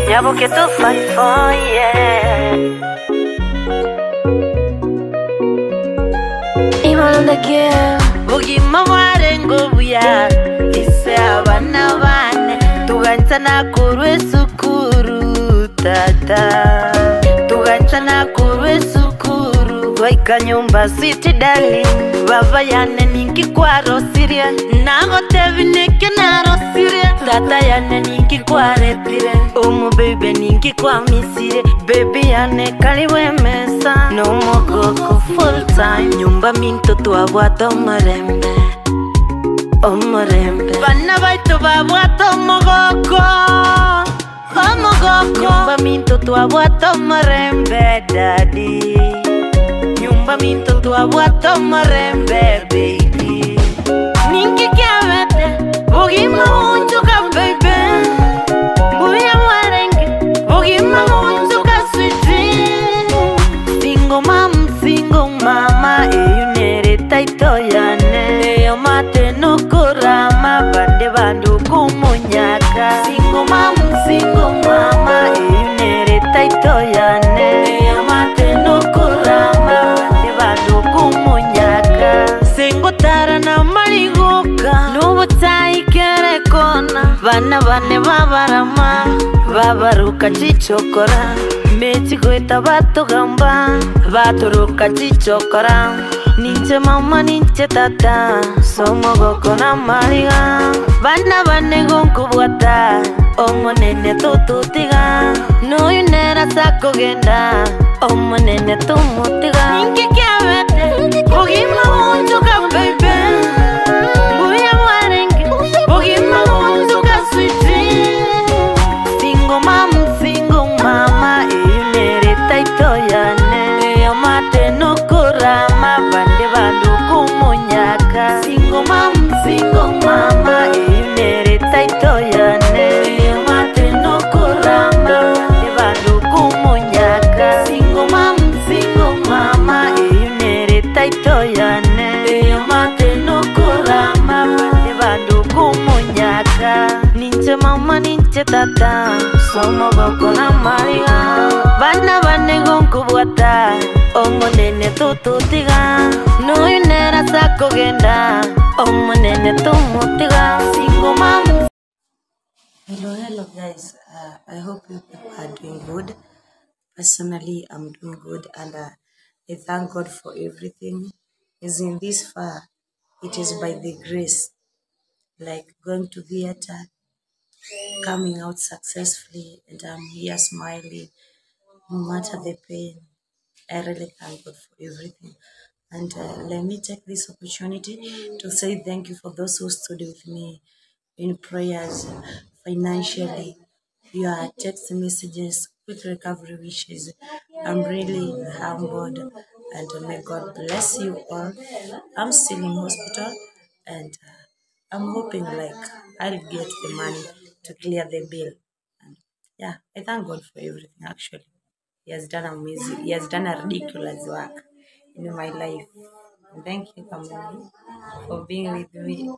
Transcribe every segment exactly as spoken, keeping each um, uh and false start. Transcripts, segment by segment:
Nyabo que tu fight for, yeah. Imalonda que Bugi mawarengo buya Ise abana bane Tuganza na kurwe sukuru tata Tuganza na kurwe sukuru Waika nyumba city darling Baba yane ninki kwa rosiria Nango tevi neke na rosiria Tata yane ninki kwa repire Umu baby ninki kwa misire Baby yane kaliwe mesa No mogoko full time Nyumba minto tuabuato marembe Omorembe Bana baitu babuato mogoko Omogoko Nyumba minto tuabuato marembe daddy Nyumba minto tuabuato marembe baby Ninki kiawete Bugi maunjuka baby Buya warenge Bugi maunjuka sweetie Single mom, single mama Eyunere taito yane Eyo mate no kurama Bande bandu kumunyaka Single mom, single mama Eyunere taito yane Eyo mate no kurama Bande bandu kumunyaka Singo tara na mariguka Nubu taikere kona Bana bane babarama Babaruka chichokora Mechi kuita batu gamba Baturuka chichokora Ninche mama ninche tata Somo goko na mariga Bana bane gonku buata Omo nene tututiga No yunera sako genda Omo nene tumutiga Ninki kiawete Bugi maunjuka baby Buya warenge Bugi maunjuka sweetie Single mom, single mama Eyunere taito yane Eyo mate no kurama Bande bandu kumunyaka Single mom, single mama Eyunere taito yane Eyo mate no kurama Bande bandu kumunyaka Single mom, single mama Eyunere taito yane Eyo mate no kurama Bande bandu kumunyaka Ninche mama ninche tata Somo goko na mariga Bana bane gonku buata Omo nene tututiga No yunera sako genda Omo nene tumutiga Single mom. Hello, hello guys. Uh, I hope you people are doing good. Personally, I'm doing good and uh, I thank God for everything. Is in this far, it is by the grace. Like going to theater, coming out successfully, and I'm here smiling. No matter the pain, I really thank God for everything. And uh, let me take this opportunity to say thank you for those who stood with me in prayers, financially, your text messages, quick recovery wishes. I'm really humbled and may God bless you all. I'm still in hospital and uh, I'm hoping like I'll get the money to clear the bill. And yeah, I thank God for everything actually. He has done amazing, he has done a ridiculous work in my life. And thank you, Kamini, for being with me.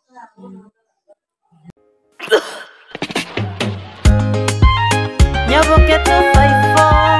Nyabo que tu fight for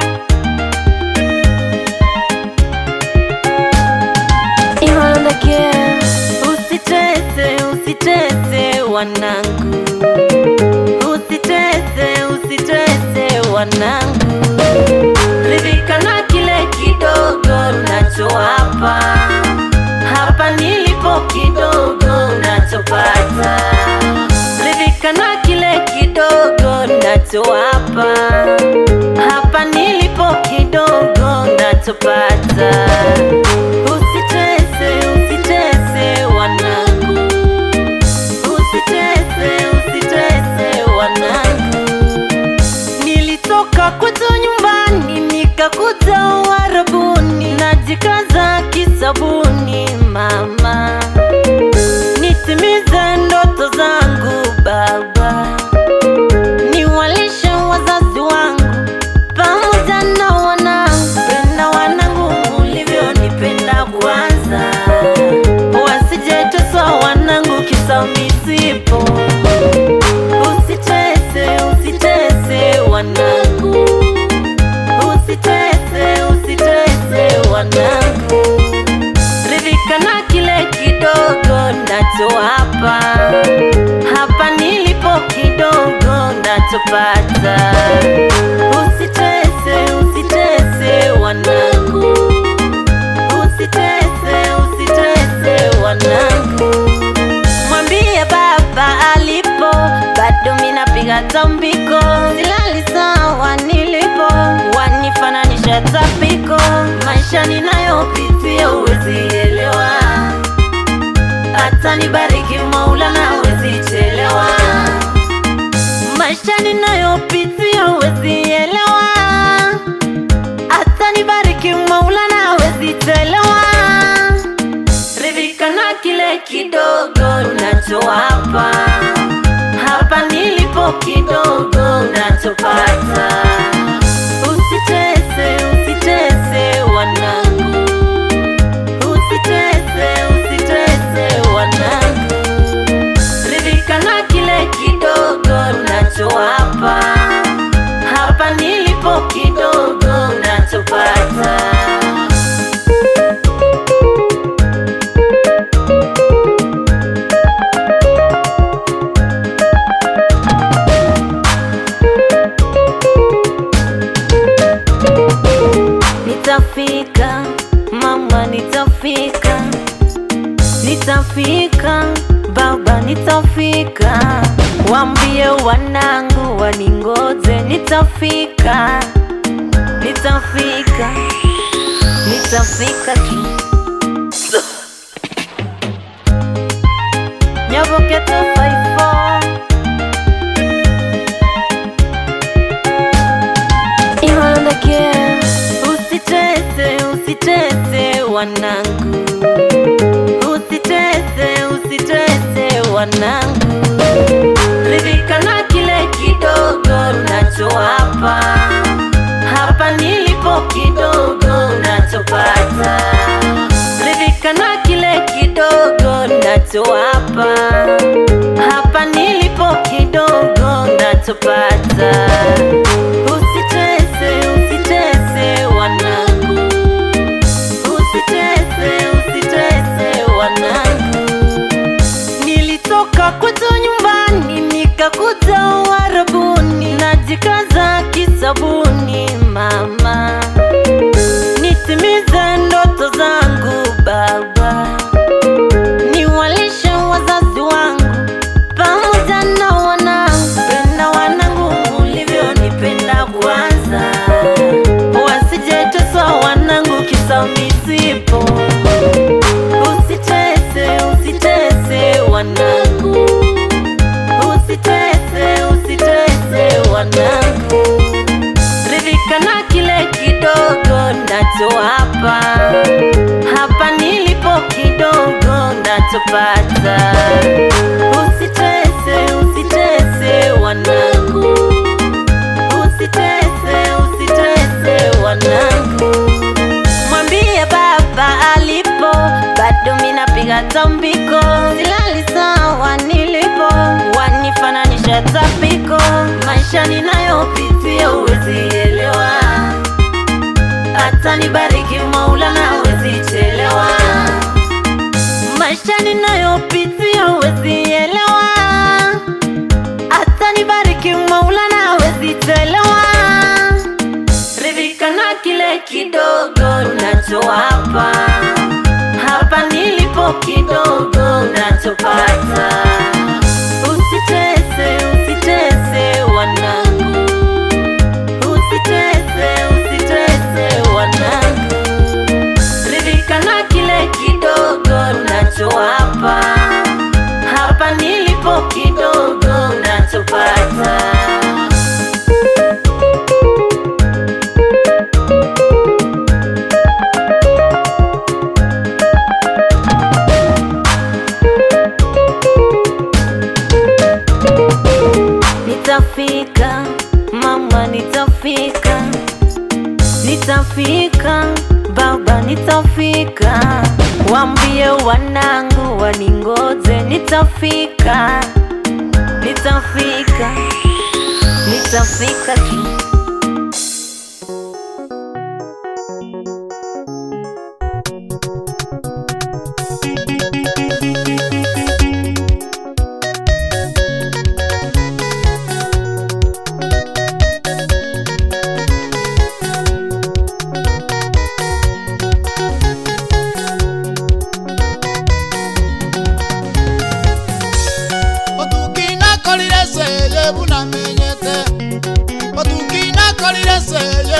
Imalonda que Usitese, usitese wanangu Usitese, usitese wanangu Ridhika na kile kidogo nacho hapa Hapa nilipo kidogo nachopata Ridhika na kile kidogo nacho hapa Hapa nilipo kidogo nachopata Usitese, usitese wanangu Usitese, usitese wanangu Nilitoka kwetu nyumbani nikakuta Uarabuni Najikaza kisabuni mama Nitimize ndoto zangu baba Niwalishe wazazi wangu pamoja na wanangu Penda wanangu ulivyonipenda kwanza Wasijeteswa wanangu kisa misipo Usitese, usitese wanangu unachopata. Usitese, usitese wanangu, usitese, usitese wanangu. Mwambie baba alipo, bado mina piga tambiko. Silali sawa nilipo, wanifananisha tapiko. Maisha ninayopitia huwezi elewa, hata nibariki Maulana huwezi chelewa. Maisha ninayopitia huwezi elewa, hata nibariki Maulana huwezi chelewa. Ridhika na kile kidogo unachowapa, hapa nilipo kidogo unachopata. Usitese, usitese wanangu, usitese, usitese wanangu. Ridhika na kile kidogo unachowapa, hapa nilipo kidogo unachopata. Nitafika mama, nitafika, nitafika baba, nitafika. Waambie wanangu waningoje, nitafika, nitafika, nitafika ki Nyaboke two five four Iholondake. Usitese, usitese wanangu, usitese, usitese wanangu. Ridhika na kile kidogo unachowapa, hapa nilipo kidogo unachopata. Ridhika na kile kidogo unachowapa, hapa nilipo kidogo unachopata. Usitese, usitese wanangu, usitese, usitese wanangu. Nilitoka kwetu nyumbani nikakuta Uarabuni, najikaza kisabuni mama, nitimize ndoto zangu baba, niwalishe wazazi wangu pamoja na wanangu. Penda wanangu ulivyonipenda kwanza, wasijeteswa wanangu kisa misipo. Usitese, usitese wanangu, usitese, usitese wanangu. Ridhika na kile kidogo nachowapa, hapa nilipo kidogo nachopata. Usitese, usitese wanangu, usitese, usitese wanangu. Mwambie baba alipo, bado mina piga tambiko. Silali sawa nilipo, wanifananisha tapiko. Maisha ninayopitia huwezi elewa, hata nibariki Maulana huwezi chelewa. Maisha ninayopitia huwezi elewa, hata nibariki Maulana huwezi chelewa. Ridhika na kile kidogo unachowapa, hapa nilipo kidogo unachopata. Usitese, usitese wanangu, usitese, usitese wanangu. Ridhika na kile kidogo unachowapa, hapa nilipo kidogo unachopata. Nitafika mama, nitafika, nitafika baba, nitafika. Waambie wanangu waningoje, nitafika, nitafika, nitafika ki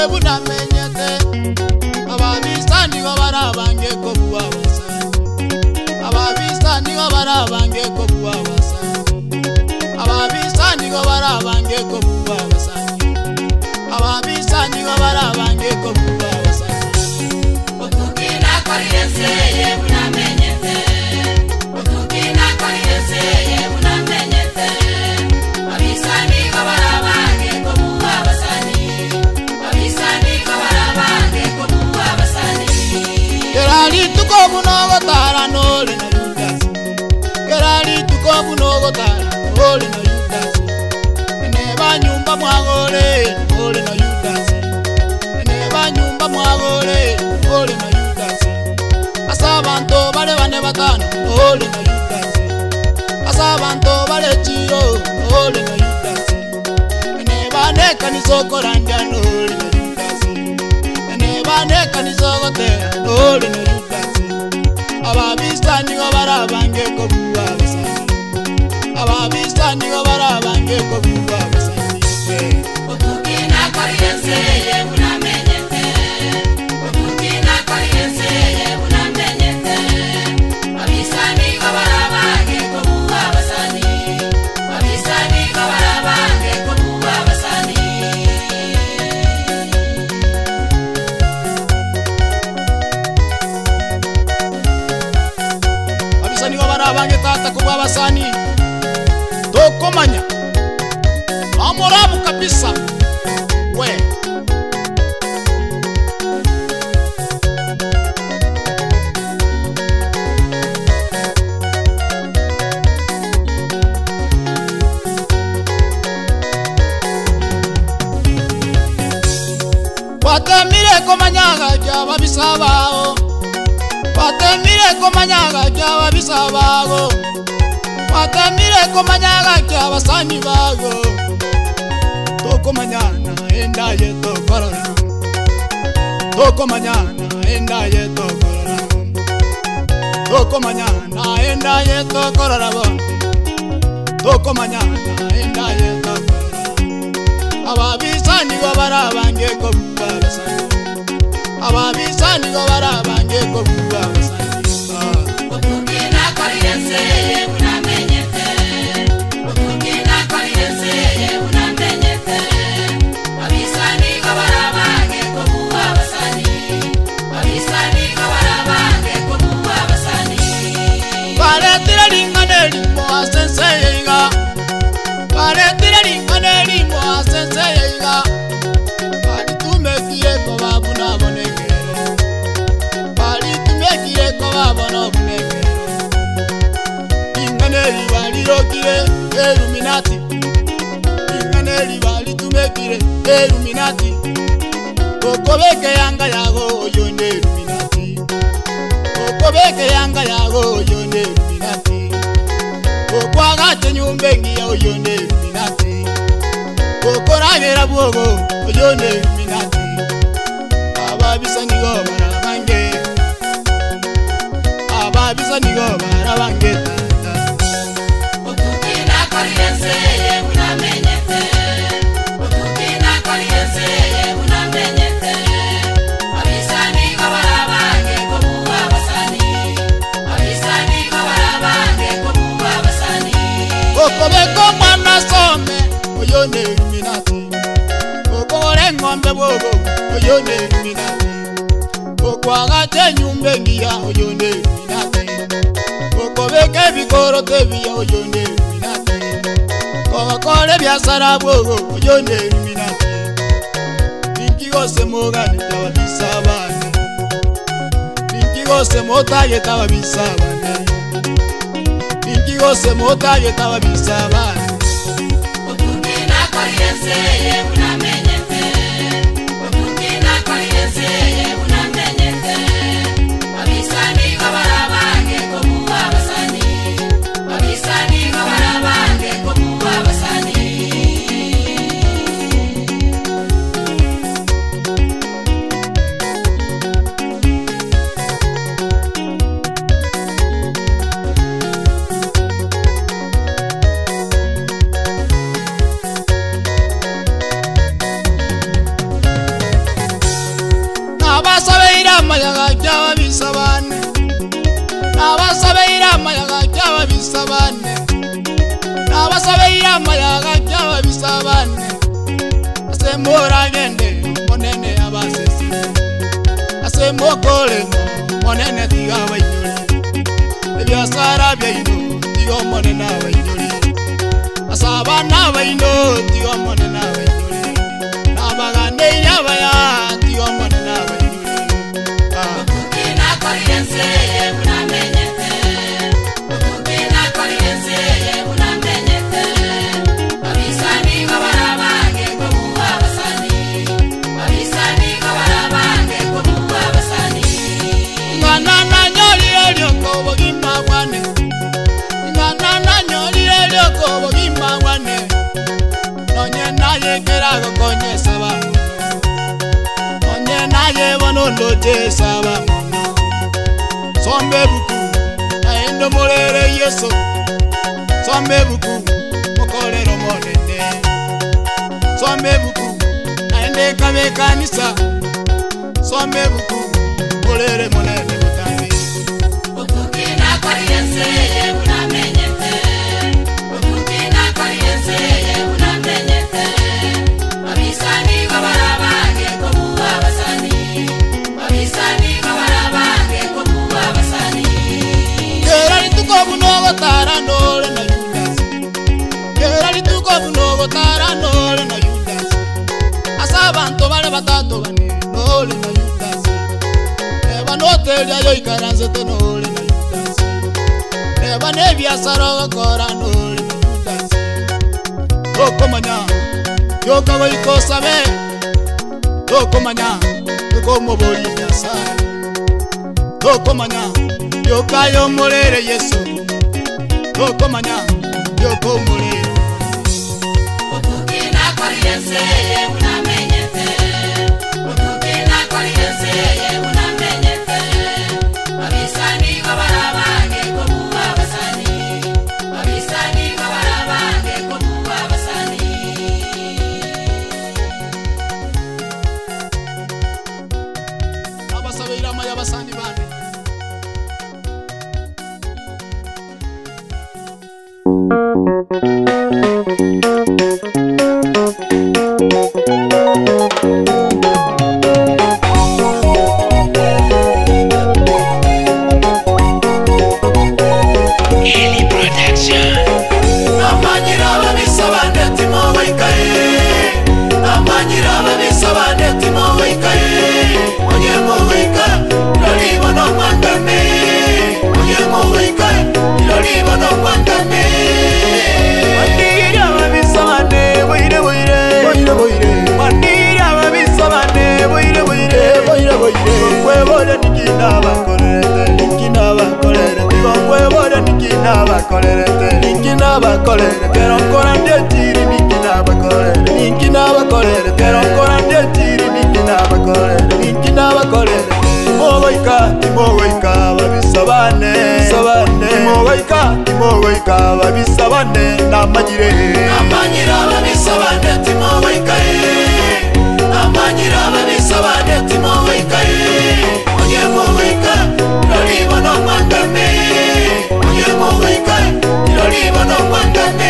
bunamenyete ababisani babarabange ko buwabasa ababisani babarabange ko buwabasa ababisani babarabange ko buwabasa ababisani babarabange ko buwabasa Otukina koriese ye bunamenyete Otukina koriese ye bunamenyete Abisani babarabange ko buwabasani Abisani babarabange ko buwabasani Gerali tuko bunogo tara nole na Judas Gerali tuko bunogo tara nole na Judas Neba nyumba mwagole nole na Judas Neba nyumba mwagole nole na Judas Asabanto bale bane batano nole na Judas Asabanto bale chiro nole na Judas Neba neka nisokoranja nole na Judas Neba neka nisokotera nole na Judas Ababisani babarabange ko buwabasani Ababisani babarabange ko buwabasani Otukina koriese ye bunamenyete Otukina koriese ye bunamenyete Abisani babarabange ko buwabasani Abisani babarabange ko buwabasani Abisani babarabange tata ko buwabasani Tokomanya Amoramu kabisa we Watemire komanyaga jaba bisabao Watemire komanyaga jaba bisabao Watemire komanyaga jaba sani bago Toko mañana enda ye to korona Toko mañana enda ye to korona Toko mañana enda ye to korona Toko mañana enda ye to korona Ababisani babarabange ko buwabasani Ababisani babarabange ko buwabasani Otukina koriese ye bunamenyete Otukina koriese ye bunamenyete Abisani babarabange ko buwabasani Abisani babarabange ko buwabasani Paletira lingane limo asense yinga Paletira lingane limo asense yinga Palitumekie ko babuna bonekero Palitumekie ko babuna bonekero Lingane libalirokire Illuminati Lingane libalitumekire Illuminati Kokobeke yanga yago oyonde Illuminati Kokobeke yanga yago oyonde Illuminati Kokwagate nyumbengi ya oyonde Illuminati Kokoragera bwogo oyonde Illuminati Ababisani go barabange Ababisani go barabange Otukina koriese ye bunamenyete Otukina koriese ye bunamenyete Abisani babarabange ko buwabasani Abisani babarabange ko buwabasani Kokobeko mwana some oyonde Illuminati Kokore ngombe bwogo oyonde Illuminati Kokwagate nyumbengi ya oyonde Illuminati Kokobeke bikoro tebiya oyonde Illuminati Kokore byasara bwogo oyonde Illuminati Ninkigose mogane tababisabane Ninkigose motaye tababisabane Ninkigose motaye tababisabane Otukina koriese ye bunamenyete Otukina koriese ye bunamenyete Abisani babarabange ko buwabasani Abisani babarabange ko buwabasani amayaga cyaba bisabane asemora gende monene abasesi asemokole monene tigaba inyore ebyasara byaino tigo monene abayinyore asabana abaino tigo monene abayinyore nabagane yabaya tigo monene abayinyore Ukukina koriyense ye munamenyete Ukukina koriyense ye munamenyete Abisani kabarabange komuwa basani Abisani kabarabange komuwa basani Ngana nyoli elioko bogima wane Ngana nyoli elioko bogima wane Nonye naye kerago konye sabamu Nonye naye bonondo je sabamu Sombe buku Aendo morere yeso Sombe buku Mokolero monene Sombe buku Aende kame kanisa Sombe buku Molere monene butambi Ukukina koriyense ye munamenyete Ukukina koriyense ye munamenyete Abisani kabarabange komuwa basani Abisani kabarabange komuwa basani Kera lituko bunogo tara nole na Yudas Kera lituko bunogo tara nole na Yudas Asabanto bale batato bane nole na Yudas Eba notelia yo ikaranzete nole na Yudas Eba nebia sarogo kora nole na Yudas Toko manya Yoka go iko sabe Toko manya Toko mobori nyasa Toko manya Yoka yo morere yeso Toko manya Yoko morere Ukukina koriyense ye munamenyete Ukukina koriyense ye munamenyete Abisani kabarabange komuwa basani Abisani kabarabange komuwa basani Abasabe irama y'abasani bane Amanyira babisabane timo wikaye Amanyira babisabane timo wikaye Onye mo wika Lolibo no mwangame Onye mo wika Lolibo no mwangame Mandira babisabane boire boire boire boire Mandira babisabane boire boire boire boire Kwebole nikina bakorete nikina bakorete Kwebole nikina bakorete nikina bakorete Pero ancora ndetiri nikina bakorete nikina bakorete Pero ancora ndetiri nikina bakorete nikina bakorete Mogoika mogoika babisabane sabane mogoika mogoika babisabane namagire Amanyira babisabane timo wikaye Amanyira babisabane timo wikaye Onye mo wika Lolibo no mwangame Onye mo wika Lolibo no mwangame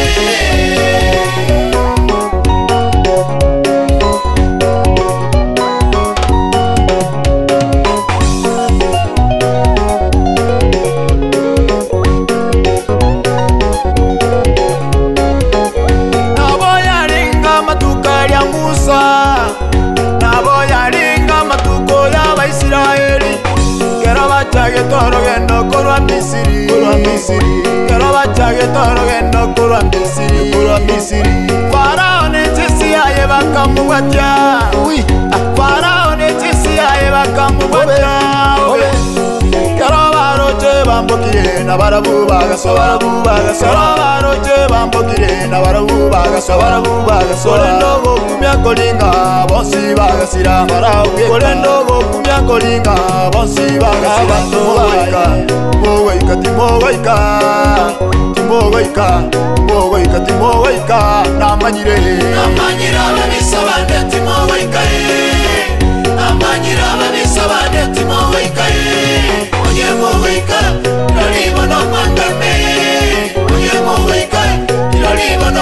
Naboyaringa matuka ya Musa Naboyaringa matuko ya Baisiraeli Kera bachage toro gendo korwa Misiri korwa Misiri Kera bachage toro gendo korwa Misiri korwa Misiri Farao ne tisi aye bakamubwatya oui Farao ne tisi aye bakamubwatya Kera baroche bambokire na barabu bagaso barabu bagaso Kera baroche bambokire na barabu bagaso barabu bagaso Kolendo go kumya kolinga bonsi bagasira Farao kolendo go kumya kolinga bonsi bagasira Mogoika mogoika timogoika timogoika mogoika timogoika namanyire Amanyira babisabane timo wikaye Amanyira babisabane timo wikaye Onye mo wika Lolibo no mwangame Onye mo wika Lolibo no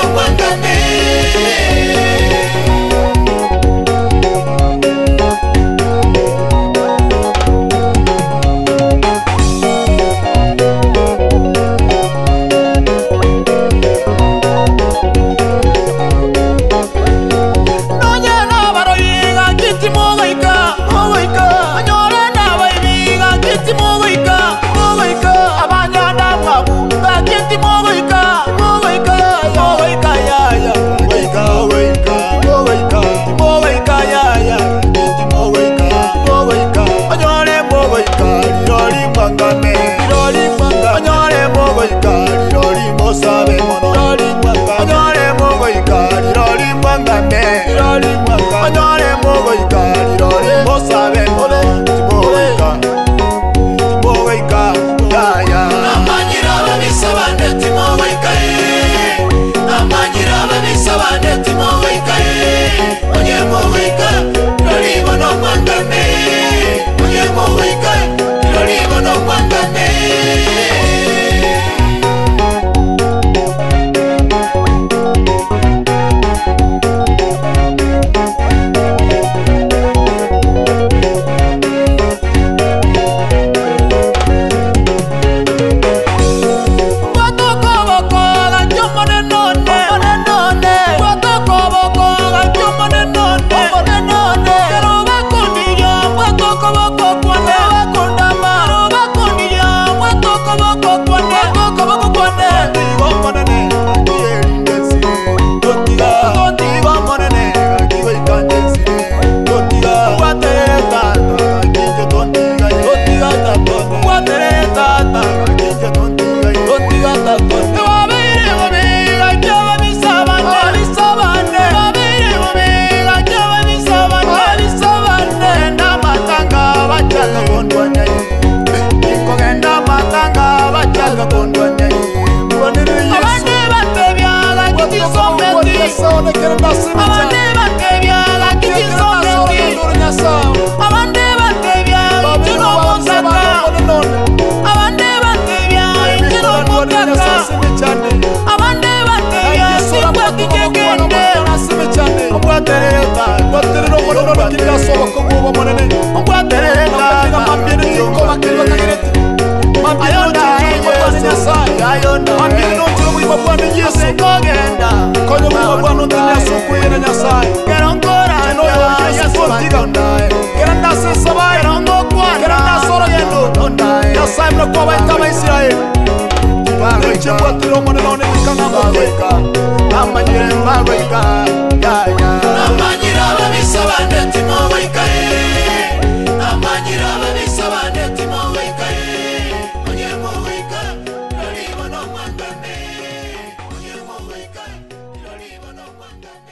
abande bakebya bakizonde abande bakebya kino mutaka abande bakebya kino mutaka abande bakebya sikwa kigegende obwatereka baterero moloro bakira sobako kubo monene obwatereka mambire tiko bakira bakirete ayonda ayonda mambire no tumu ibabwana Yesu kogenda kono ibabwana Yesu kuyena Nyasaye gerongora no Yesu kogenda geranda sesaba gerongo kwa geranda soro yendo ndondae Nyasaye mlo kwa baita Israeli bareche bwatiro monene one kana babeka amanyire babeka ya ya amanyira babisabande timo baikae amanyira babisabande timo baikae onye mo baika lolibo no mwangame onye mo baika lolibo no mwangame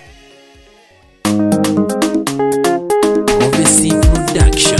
Odyssey Production.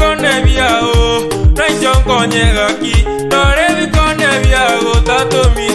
Nyegaki, dore bikone byago tatomi